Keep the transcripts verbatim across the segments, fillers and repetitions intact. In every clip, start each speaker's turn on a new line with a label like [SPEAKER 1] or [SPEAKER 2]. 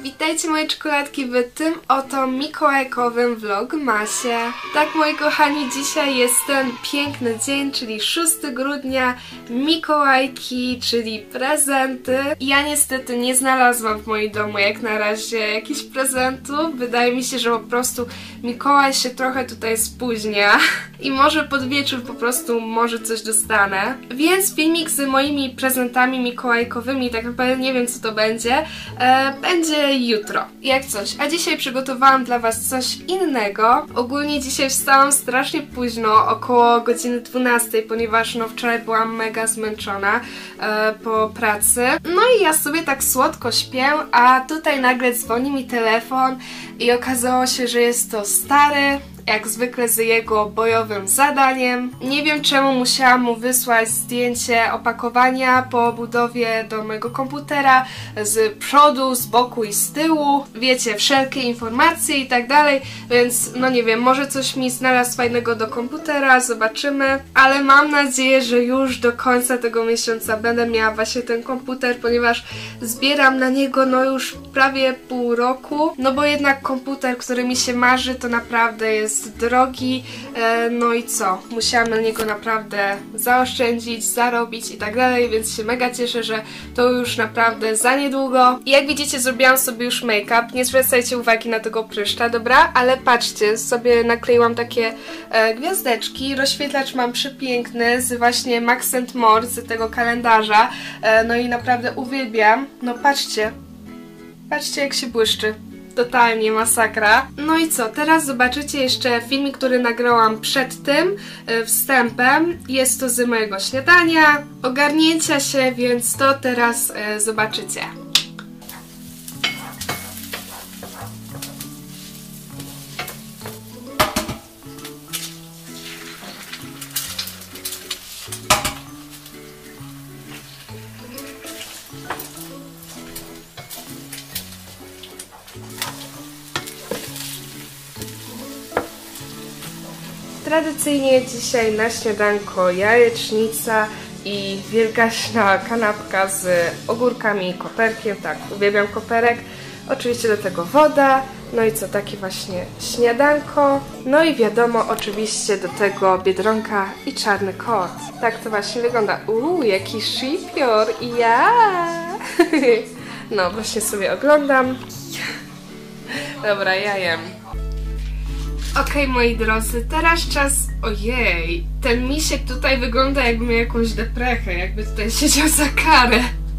[SPEAKER 1] Witajcie moje czekoladki w tym oto mikołajkowym vlogmasie. Tak moi kochani, dzisiaj jest ten piękny dzień, czyli szóstego grudnia, Mikołajki, czyli prezenty. Ja niestety nie znalazłam w moim domu jak na razie jakichś prezentów. Wydaje mi się, że po prostu Mikołaj się trochę tutaj spóźnia i może pod wieczór po prostu może coś dostanę. Więc filmik z moimi prezentami mikołajkowymi, tak naprawdę nie wiem co to będzie, e, będzie jutro, jak coś. A dzisiaj przygotowałam dla was coś innego. Ogólnie dzisiaj wstałam strasznie późno, około godziny dwunastej, ponieważ no wczoraj byłam mega zmęczona e, po pracy. No i ja sobie tak słodko śpię, a tutaj nagle dzwoni mi telefon i okazało się, że jest to stary, jak zwykle z jego bojowym zadaniem. Nie wiem czemu musiałam mu wysłać zdjęcie opakowania po budowie do mojego komputera z przodu, z boku i z tyłu. Wiecie, wszelkie informacje i tak dalej, więc no nie wiem, może coś mi znalazł fajnego do komputera, zobaczymy. Ale mam nadzieję, że już do końca tego miesiąca będę miała właśnie ten komputer, ponieważ zbieram na niego no już prawie pół roku. No bo jednak komputer, który mi się marzy, to naprawdę jest drogi, no i co? Musiałam na niego naprawdę zaoszczędzić, zarobić i tak dalej, więc się mega cieszę, że to już naprawdę za niedługo. I jak widzicie, zrobiłam sobie już make-up, nie zwracajcie uwagi na tego pryszcza, dobra? Ale patrzcie, sobie nakleiłam takie e, gwiazdeczki, rozświetlacz mam przepiękny z właśnie Max and More, z tego kalendarza, e, no i naprawdę uwielbiam. No patrzcie, patrzcie jak się błyszczy. Totalnie masakra. No i co? Teraz zobaczycie jeszcze filmik, który nagrałam przed tym e, wstępem. Jest to z mojego śniadania, ogarnięcia się, więc to teraz e, zobaczycie. Tradycyjnie dzisiaj na śniadanko jajecznica i wielgaśna kanapka z ogórkami i koperkiem. Tak, uwielbiam koperek. Oczywiście do tego woda. No i co, takie właśnie śniadanko. No i wiadomo, oczywiście do tego biedronka i czarny kot. Tak to właśnie wygląda. Uuu, jaki szypior i ja! No, właśnie sobie oglądam. Dobra, ja jem. Okej, okay, moi drodzy, teraz czas... Ojej, ten misiek tutaj wygląda jakby miał jakąś deprechę, jakby tutaj siedział za karę.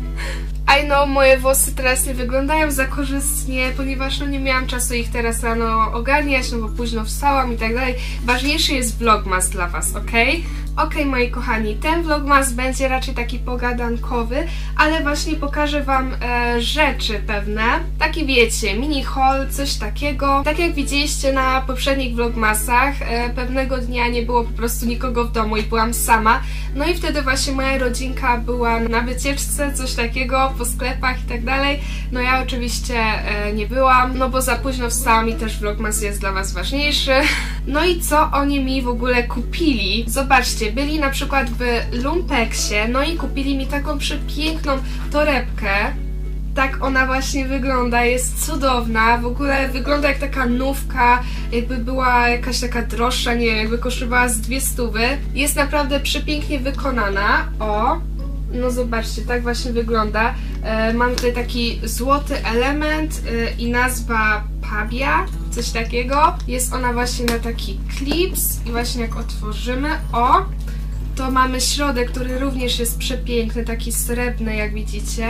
[SPEAKER 1] I know, moje włosy teraz nie wyglądają za korzystnie, ponieważ no nie miałam czasu ich teraz rano ogarniać, no bo późno wstałam i tak dalej. Ważniejszy jest vlogmas dla was, okej? Okay? Okej, okay, moi kochani, ten vlogmas będzie raczej taki pogadankowy, ale właśnie pokażę wam e, rzeczy pewne. Taki wiecie, mini haul, coś takiego. Tak jak widzieliście na poprzednich vlogmasach, e, pewnego dnia nie było po prostu nikogo w domu i byłam sama. No i wtedy właśnie moja rodzinka była na wycieczce, coś takiego, po sklepach i tak dalej. No ja oczywiście e, nie byłam, no bo za późno wstałam i też vlogmas jest dla was ważniejszy. No i co oni mi w ogóle kupili? Zobaczcie, byli na przykład w Lumpeksie, no i kupili mi taką przepiękną torebkę. Tak ona właśnie wygląda, jest cudowna, w ogóle wygląda jak taka nówka, jakby była jakaś taka droższa, nie wiem, jakby kosztowała z dwie stówy. Jest naprawdę przepięknie wykonana, o! No zobaczcie, tak właśnie wygląda. E, mam tutaj taki złoty element e, i nazwa Pabia, coś takiego. Jest ona właśnie na taki klips i właśnie jak otworzymy, o! To mamy środek, który również jest przepiękny, taki srebrny jak widzicie.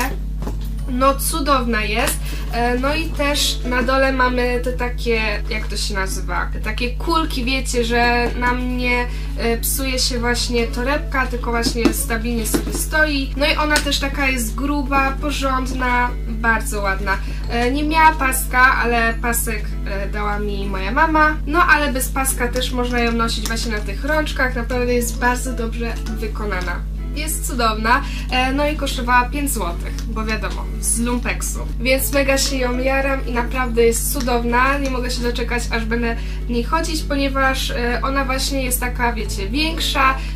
[SPEAKER 1] No cudowna jest. No i też na dole mamy te takie, jak to się nazywa, te takie kulki, wiecie, że nam nie psuje się właśnie torebka, tylko właśnie stabilnie sobie stoi. No i ona też taka jest gruba, porządna, bardzo ładna. Nie miała paska, ale pasek dała mi moja mama. No ale bez paska też można ją nosić właśnie na tych rączkach, naprawdę jest bardzo dobrze wykonana. Jest cudowna, no i kosztowała pięć złotych, bo wiadomo, z Lumpeksu. Więc mega się ją jaram i naprawdę jest cudowna. Nie mogę się doczekać, aż będę w niej chodzić, ponieważ ona właśnie jest taka, wiecie, większa,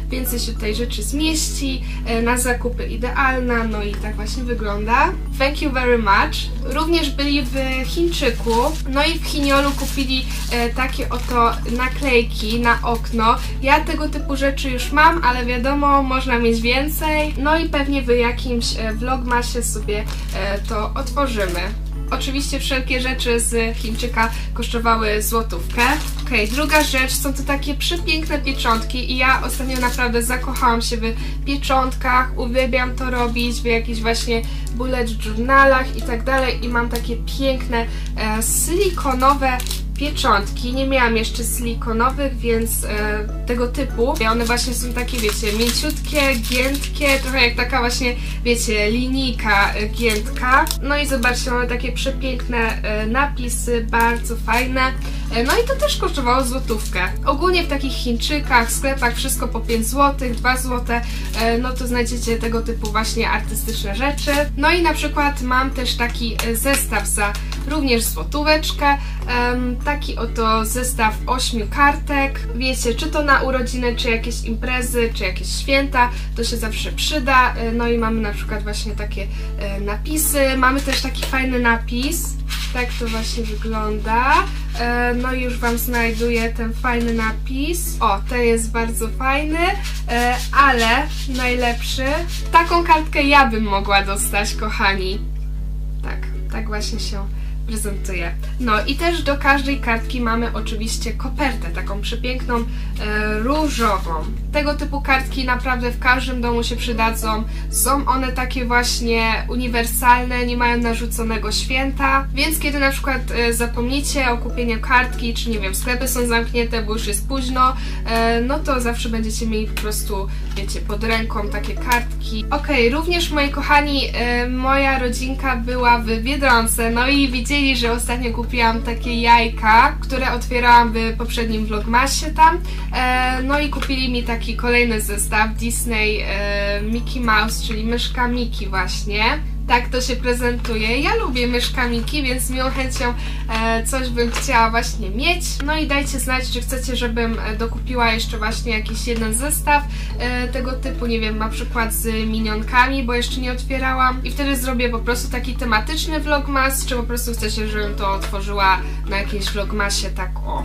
[SPEAKER 1] więcej się tutaj rzeczy zmieści, na zakupy idealna, no i tak właśnie wygląda. Thank you very much. Również byli w Chińczyku, no i w Chiniolu kupili e, takie oto naklejki na okno. Ja tego typu rzeczy już mam, ale wiadomo, można mieć więcej, no i pewnie w jakimś e, vlogmasie sobie e, to otworzymy. Oczywiście wszelkie rzeczy z Chińczyka kosztowały złotówkę. Okej, okay, druga rzecz, są to takie przepiękne pieczątki i ja ostatnio naprawdę zakochałam się w pieczątkach, uwielbiam to robić w jakichś właśnie bullet journalach i tak dalej i mam takie piękne e, silikonowe pieczątki. Nie miałam jeszcze silikonowych, więc e, tego typu. I one właśnie są takie, wiecie, mięciutkie, giętkie, trochę jak taka właśnie, wiecie, linijka e, giętka. No i zobaczcie, mamy takie przepiękne e, napisy, bardzo fajne. E, no i to też kosztowało złotówkę. Ogólnie w takich Chińczykach, sklepach wszystko po pięć złotych, dwa złote, e, no to znajdziecie tego typu właśnie artystyczne rzeczy. No i na przykład mam też taki zestaw za również złotóweczkę. Um, taki oto zestaw ośmiu kartek. Wiecie, czy to na urodziny, czy jakieś imprezy, czy jakieś święta, to się zawsze przyda. No i mamy na przykład właśnie takie e, napisy. Mamy też taki fajny napis. Tak to właśnie wygląda. E, no i już Wam znajduję ten fajny napis. O, ten jest bardzo fajny, e, ale najlepszy. Taką kartkę ja bym mogła dostać, kochani. Tak, tak właśnie się prezentuje. No i też do każdej kartki mamy oczywiście kopertę, taką przepiękną, e, różową. Tego typu kartki naprawdę w każdym domu się przydadzą. Są one takie właśnie uniwersalne, nie mają narzuconego święta, więc kiedy na przykład e, zapomnicie o kupieniu kartki, czy nie wiem, sklepy są zamknięte, bo już jest późno, e, no to zawsze będziecie mieli po prostu, wiecie, pod ręką takie kartki. Okej, okay, również moi kochani, e, moja rodzinka była w Biedronce, no i widzicie, że ostatnio kupiłam takie jajka, które otwierałam w poprzednim vlogmasie tam. E, no i kupili mi taki kolejny zestaw Disney e, Mickey Mouse, czyli myszka Mickey właśnie. Tak to się prezentuje. Ja lubię myszka Mickey, więc z miłą chęcią e, coś bym chciała właśnie mieć. No i dajcie znać, czy chcecie, żebym dokupiła jeszcze właśnie jakiś jeden zestaw e, tego typu, nie wiem, na przykład z minionkami, bo jeszcze nie otwierałam. I wtedy zrobię po prostu taki tematyczny vlogmas, czy po prostu chcecie, żebym to otworzyła na jakimś vlogmasie tak o.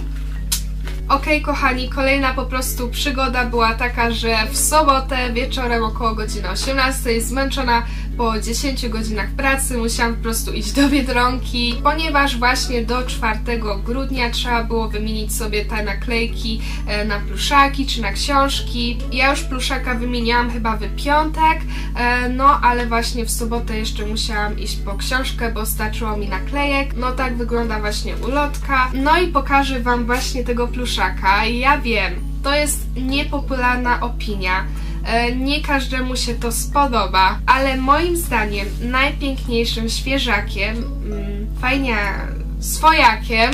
[SPEAKER 1] Okej, okay, kochani, kolejna po prostu przygoda była taka, że w sobotę wieczorem około godziny osiemnastej, zmęczona po dziesięciu godzinach pracy, musiałam po prostu iść do Biedronki, ponieważ właśnie do czwartego grudnia trzeba było wymienić sobie te naklejki na pluszaki czy na książki. Ja już pluszaka wymieniałam chyba w piątek, no ale właśnie w sobotę jeszcze musiałam iść po książkę, bo starczyło mi naklejek. No tak wygląda właśnie ulotka. No i pokażę Wam właśnie tego pluszaka. Ja wiem, to jest niepopularna opinia, nie każdemu się to spodoba, ale moim zdaniem najpiękniejszym świeżakiem, fajnie swojakiem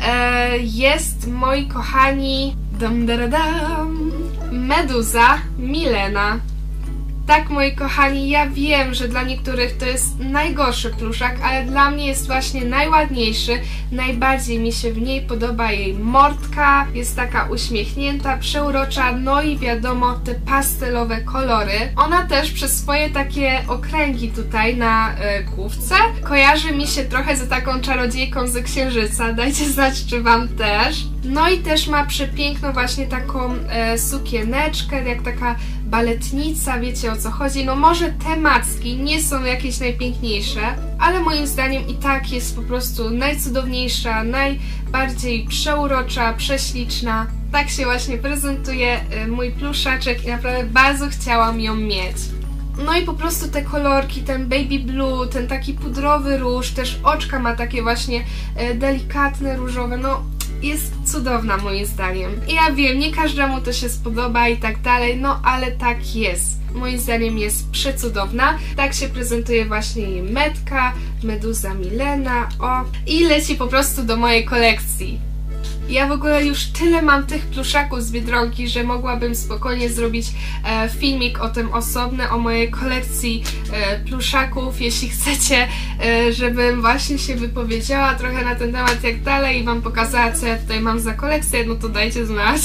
[SPEAKER 1] jest, moi kochani, dum, dum, dum, Meduza Milena. Tak, moi kochani, ja wiem, że dla niektórych to jest najgorszy pluszak, ale dla mnie jest właśnie najładniejszy. Najbardziej mi się w niej podoba jej mordka, jest taka uśmiechnięta, przeurocza, no i wiadomo, te pastelowe kolory. Ona też przez swoje takie okręgi tutaj na e, główce kojarzy mi się trochę z taką czarodziejką ze Księżyca. Dajcie znać, czy Wam też. No i też ma przepiękną właśnie taką e, sukieneczkę, jak taka baletnica, wiecie o co chodzi. No może te macki nie są jakieś najpiękniejsze, ale moim zdaniem i tak jest po prostu najcudowniejsza, najbardziej przeurocza, prześliczna. Tak się właśnie prezentuje e, mój pluszaczek i naprawdę bardzo chciałam ją mieć. No i po prostu te kolorki, ten baby blue, ten taki pudrowy róż, też oczka ma takie właśnie e, delikatne, różowe, no jest cudowna moim zdaniem. I ja wiem, nie każdemu to się spodoba i tak dalej, no ale tak jest. Moim zdaniem jest przecudowna. Tak się prezentuje właśnie jej metka, Meduza Milena, o. I leci po prostu do mojej kolekcji. Ja w ogóle już tyle mam tych pluszaków z Biedronki, że mogłabym spokojnie zrobić e, filmik o tym osobny, o mojej kolekcji e, pluszaków, jeśli chcecie, e, żebym właśnie się wypowiedziała trochę na ten temat jak dalej i Wam pokazała, co ja tutaj mam za kolekcję, no to dajcie znać.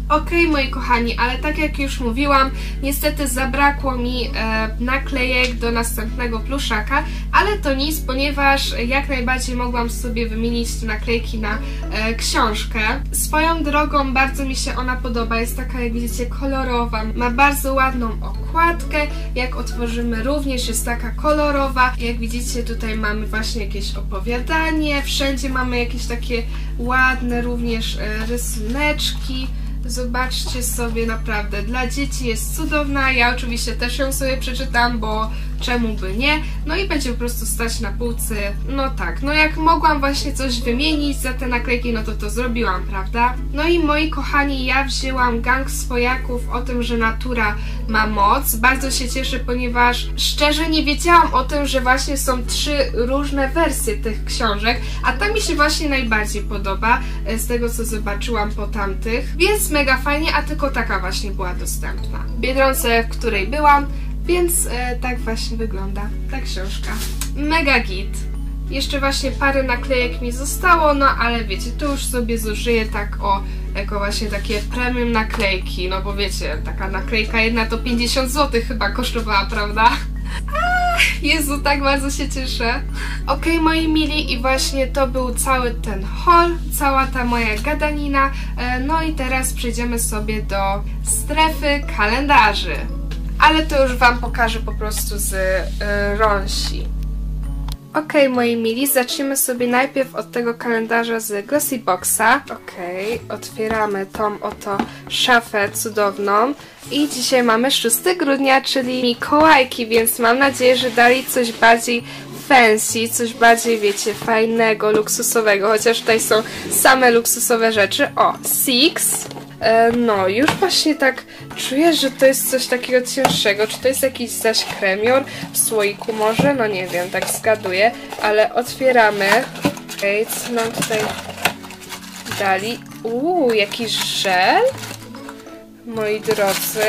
[SPEAKER 1] Okej, moi kochani, ale tak jak już mówiłam, niestety zabrakło mi e, naklejek do następnego pluszaka, ale to nic, ponieważ jak najbardziej mogłam sobie wymienić te naklejki na e, książkę. Swoją drogą bardzo mi się ona podoba, jest taka, jak widzicie, kolorowa, ma bardzo ładną okładkę, jak otworzymy również jest taka kolorowa, jak widzicie tutaj mamy właśnie jakieś opowiadanie, wszędzie mamy jakieś takie ładne również e, rysuneczki. Zobaczcie sobie, naprawdę, dla dzieci jest cudowna, ja oczywiście też ją sobie przeczytam, bo czemu by nie, no i będzie po prostu stać na półce, no tak, no jak mogłam właśnie coś wymienić za te naklejki, no to to zrobiłam, prawda? No i moi kochani, ja wzięłam Gang Swojaków o tym, że natura ma moc, bardzo się cieszę, ponieważ szczerze nie wiedziałam o tym, że właśnie są trzy różne wersje tych książek, a ta mi się właśnie najbardziej podoba, z tego co zobaczyłam po tamtych, więc mega fajnie, a tylko taka właśnie była dostępna. W Biedronce, w której byłam, więc e, tak właśnie wygląda ta książka. Mega git. Jeszcze właśnie parę naklejek mi zostało, no ale wiecie, to już sobie zużyję tak o, jako właśnie takie premium naklejki, no bo wiecie, taka naklejka jedna to pięćdziesiąt złotych chyba kosztowała, prawda? Jezu, tak bardzo się cieszę. Okej, okay, moi mili, i właśnie to był cały ten haul, cała ta moja gadanina. No i teraz przejdziemy sobie do strefy kalendarzy. Ale to już Wam pokażę po prostu z yy, Ronsi. Okej, okay, moi mili, zacznijmy sobie najpierw od tego kalendarza z Glossyboxa. Okej, okay, otwieramy tą oto szafę cudowną. I dzisiaj mamy szóstego grudnia, czyli Mikołajki, więc mam nadzieję, że dali coś bardziej fancy, coś bardziej, wiecie, fajnego, luksusowego, chociaż tutaj są same luksusowe rzeczy. O, Six. E, no, już właśnie tak czuję, że to jest coś takiego cięższego. Czy to jest jakiś zaś kremior w słoiku może? No nie wiem, tak zgaduję, ale otwieramy. Okej, okay, co nam tutaj dali? Uuu, jakiś żel? Moi drodzy.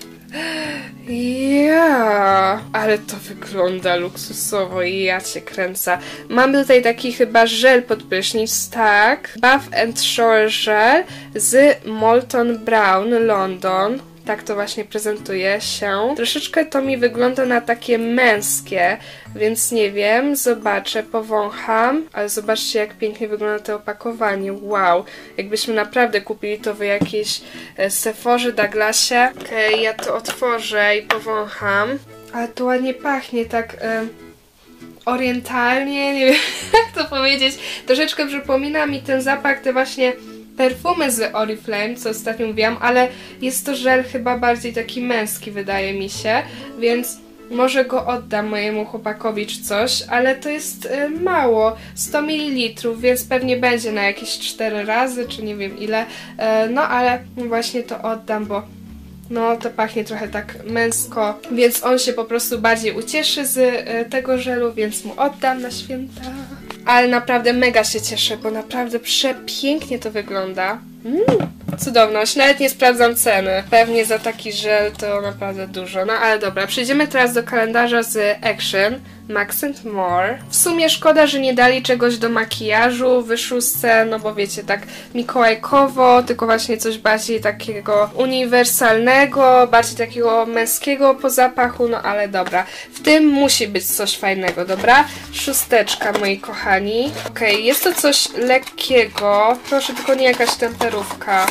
[SPEAKER 1] Ja, ale to wygląda luksusowo i ja cię kręcę. Mamy tutaj taki chyba żel pod prysznic, tak. Bath and Shower Gel z Molton Brown London. Tak to właśnie prezentuje się. Troszeczkę to mi wygląda na takie męskie, więc nie wiem, zobaczę, powącham, ale zobaczcie, jak pięknie wygląda to opakowanie. Wow, jakbyśmy naprawdę kupili to w jakiejś e, Sephorze, Douglasie. Okej, okay, ja to otworzę i powącham. Ale to ładnie pachnie, tak e, orientalnie, nie wiem jak to powiedzieć. Troszeczkę przypomina mi ten zapach, te właśnie perfumy z Oriflame, co ostatnio mówiłam, ale jest to żel chyba bardziej taki męski, wydaje mi się, więc może go oddam mojemu chłopakowi czy coś, ale to jest y, mało, sto mililitrów, więc pewnie będzie na jakieś cztery razy, czy nie wiem ile, y, no ale właśnie to oddam, bo no to pachnie trochę tak męsko, więc on się po prostu bardziej ucieszy z y, tego żelu, więc mu oddam na święta. Ale naprawdę mega się cieszę, bo naprawdę przepięknie to wygląda. Mm, cudowność, nawet nie sprawdzam ceny. Pewnie za taki żel to naprawdę dużo. No ale dobra, przejdziemy teraz do kalendarza z Action. Max and More. W sumie szkoda, że nie dali czegoś do makijażu w szóstce, no bo wiecie, tak mikołajkowo, tylko właśnie coś bardziej takiego uniwersalnego, bardziej takiego męskiego po zapachu, no ale dobra. W tym musi być coś fajnego, dobra? Szósteczka, moi kochani. Okej, okay, jest to coś lekkiego, proszę, tylko nie jakaś temperówka.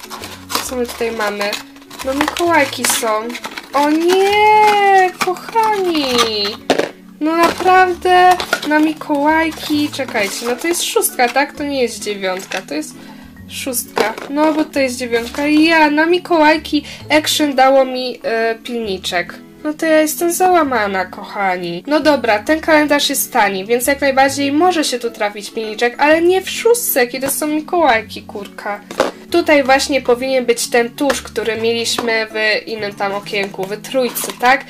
[SPEAKER 1] Co my tutaj mamy? No mikołajki są. O nie, kochani! No naprawdę, na Mikołajki, czekajcie, no to jest szóstka, tak? To nie jest dziewiątka, to jest szóstka, no bo to jest dziewiątka i ja, na Mikołajki Action dało mi e, pilniczek. No to ja jestem załamana, kochani. No dobra, ten kalendarz jest tani, więc jak najbardziej może się tu trafić pilniczek, ale nie w szóstce, kiedy są Mikołajki, kurka. Tutaj właśnie powinien być ten tusz, który mieliśmy w innym tam okienku, w trójce, tak?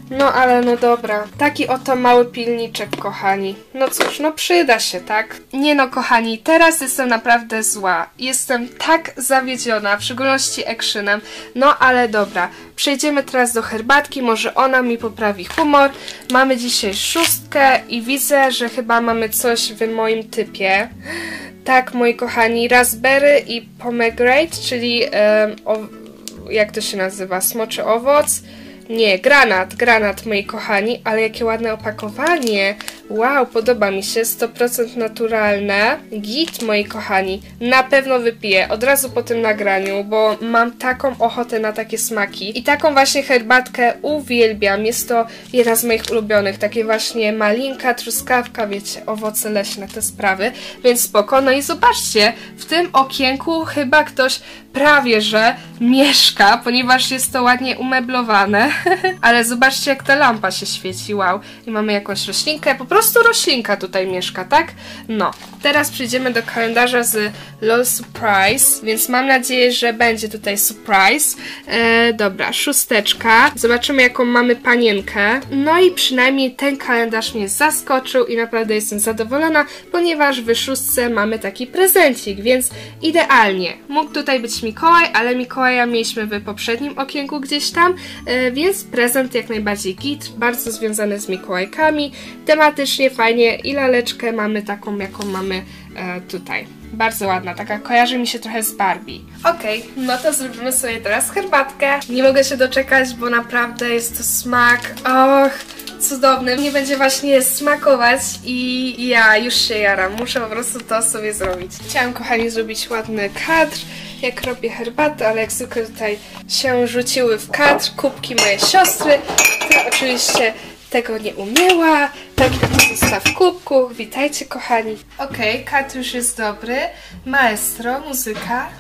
[SPEAKER 1] No ale no dobra, taki oto mały pilniczek, kochani. No cóż, no przyda się, tak? Nie no, kochani, teraz jestem naprawdę zła. Jestem tak zawiedziona, w szczególności Actionem. No ale dobra, przejdziemy teraz do herbatki, może ona mi poprawi humor. Mamy dzisiaj szóstkę i widzę, że chyba mamy coś w moim typie. Tak, moi kochani, raspberry i pomegranate, czyli um, o, jak to się nazywa? Smoczy owoc? Nie, granat, granat, moi kochani, ale jakie ładne opakowanie. Wow, podoba mi się, sto procent naturalne. Git, moi kochani, na pewno wypiję od razu po tym nagraniu, bo mam taką ochotę na takie smaki. I taką właśnie herbatkę uwielbiam, jest to jedna z moich ulubionych, takie właśnie malinka, truskawka, wiecie, owoce leśne, te sprawy, więc spoko. No i zobaczcie, w tym okienku chyba ktoś prawie że mieszka, ponieważ jest to ładnie umeblowane, ale zobaczcie, jak ta lampa się świeci, wow. I mamy jakąś roślinkę, po prostu roślinka tutaj mieszka, tak? No, teraz przejdziemy do kalendarza z LOL Surprise, więc mam nadzieję, że będzie tutaj surprise. E, dobra, szósteczka. Zobaczymy, jaką mamy panienkę. No i przynajmniej ten kalendarz mnie zaskoczył i naprawdę jestem zadowolona, ponieważ w szóstce mamy taki prezencik, więc idealnie. Mógł tutaj być Mikołaj, ale Mikołaja mieliśmy w poprzednim okienku gdzieś tam, e, więc prezent jak najbardziej git, bardzo związany z Mikołajkami, tematycznie fajnie i laleczkę mamy taką, jaką mamy e, tutaj. Bardzo ładna, taka kojarzy mi się trochę z Barbie. Okej, okay, no to zrobimy sobie teraz herbatkę. Nie mogę się doczekać, bo naprawdę jest to smak, och, cudowny. Mnie będzie właśnie smakować i ja już się jaram. Muszę po prostu to sobie zrobić. Chciałam, kochani, zrobić ładny kadr, jak robię herbatę, ale jak zwykle tutaj się rzuciły w kadr kubki mojej siostry, która oczywiście tego nie umiała. Taki zestaw kubków. Witajcie, kochani. Okej, okay, kadr już jest dobry. Maestro, muzyka.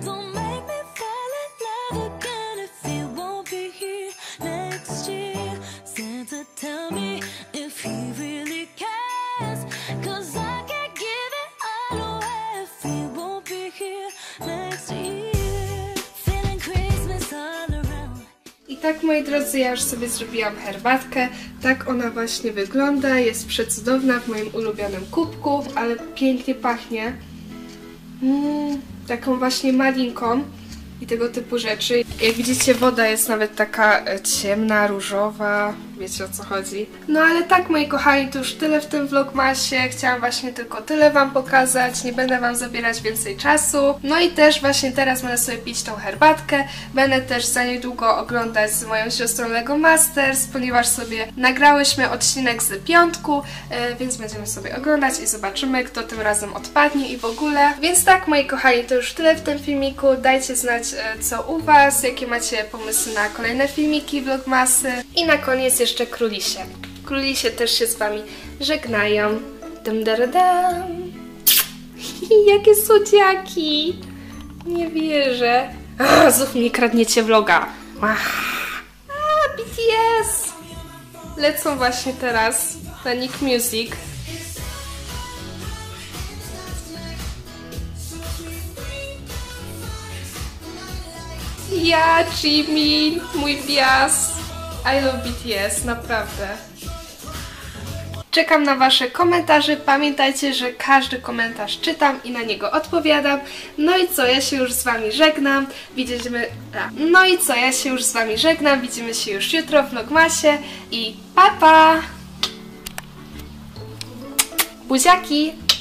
[SPEAKER 1] I tak, moi drodzy, ja już sobie zrobiłam herbatkę. Tak ona właśnie wygląda. Jest przecudowna w moim ulubionym kubku, ale pięknie pachnie. Mm, taką właśnie malinką i tego typu rzeczy. Jak widzicie, woda jest nawet taka ciemna, różowa. Wiecie, o co chodzi. No ale tak, moi kochani, to już tyle w tym vlogmasie. Chciałam właśnie tylko tyle wam pokazać. Nie będę wam zabierać więcej czasu. No i też właśnie teraz będę sobie pić tą herbatkę. Będę też za niedługo oglądać z moją siostrą Lego Masters, ponieważ sobie nagrałyśmy odcinek z piątku, yy, więc będziemy sobie oglądać i zobaczymy, kto tym razem odpadnie i w ogóle. Więc tak, moi kochani, to już tyle w tym filmiku. Dajcie znać, yy, co u was, jakie macie pomysły na kolejne filmiki, vlogmasy. I na koniec jeszcze królisie. Królisie też się z wami żegnają. Dum, dum, dum. Jakie słodziaki! Nie wierzę. A, znów mi kradniecie vloga. A, B T S! Lecą właśnie teraz na Nick Music. Ja, Jimin, mój bias. I love B T S, naprawdę. Czekam na wasze komentarze. Pamiętajcie, że każdy komentarz czytam i na niego odpowiadam. No i co, ja się już z wami żegnam. Widzimy... No i co, ja się już z wami żegnam. Widzimy się już jutro w vlogmasie i pa pa! Buziaki!